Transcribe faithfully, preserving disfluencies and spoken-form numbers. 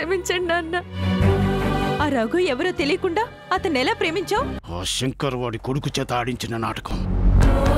క్షమించండి నాన్న. ఆ రఘు ఎవరో తెలియకుండా అతన్ని ఎలా ప్రేమించావు? ఆ శంకర్ వాడి కొడుకు చేత ఆడించిన నాటకం